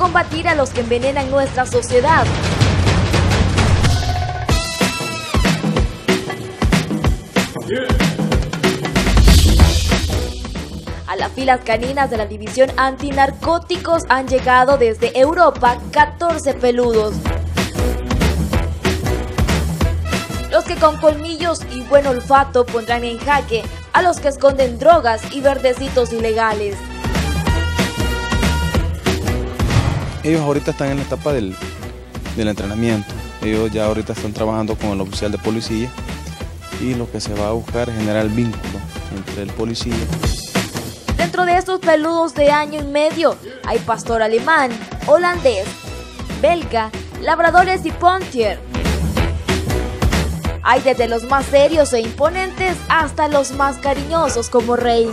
combatir a los que envenenan nuestra sociedad. A las filas caninas de la división antinarcóticos han llegado desde Europa 14 peludos. Los que con colmillos y buen olfato pondrán en jaque a los que esconden drogas y verdecitos ilegales. Ellos ahorita están en la etapa del entrenamiento. Ellos ya ahorita están trabajando con el oficial de policía y lo que se va a buscar es generar el vínculo entre el policía. Dentro de estos peludos de año y medio hay pastor alemán, holandés, belga, labradores y pontier. Hay desde los más serios e imponentes hasta los más cariñosos como Rey.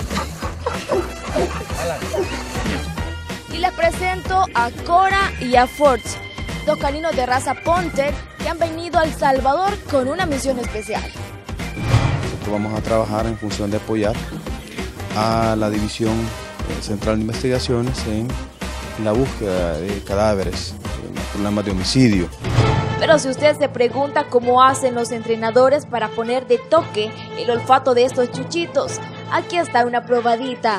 Y les presento a Cora y a Forge, dos caninos de raza ponter que han venido a El Salvador con una misión especial. Nosotros vamos a trabajar en función de apoyar a la División Central de Investigaciones en la búsqueda de cadáveres, en problemas de homicidio. Pero si usted se pregunta cómo hacen los entrenadores para poner de toque el olfato de estos chuchitos, aquí está una probadita.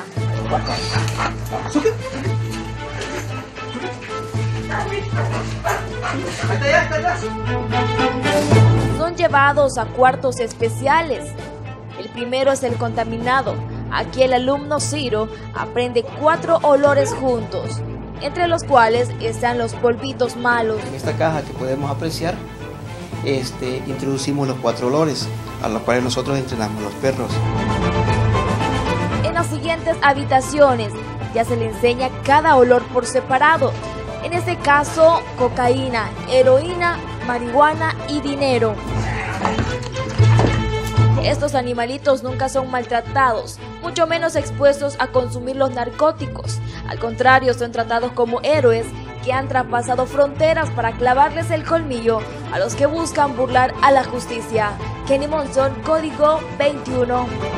Son llevados a cuartos especiales. El primero es el contaminado. Aquí el alumno Ciro aprende 4 olores juntos, entre los cuales están los polvitos malos. En esta caja que podemos apreciar, introducimos los 4 olores, a los cuales nosotros entrenamos los perros. En las siguientes habitaciones ya se le enseña cada olor por separado. En este caso, cocaína, heroína, marihuana y dinero. Estos animalitos nunca son maltratados, mucho menos expuestos a consumir los narcóticos. Al contrario, son tratados como héroes que han traspasado fronteras para clavarles el colmillo a los que buscan burlar a la justicia. Kenny Monzón, Código 21.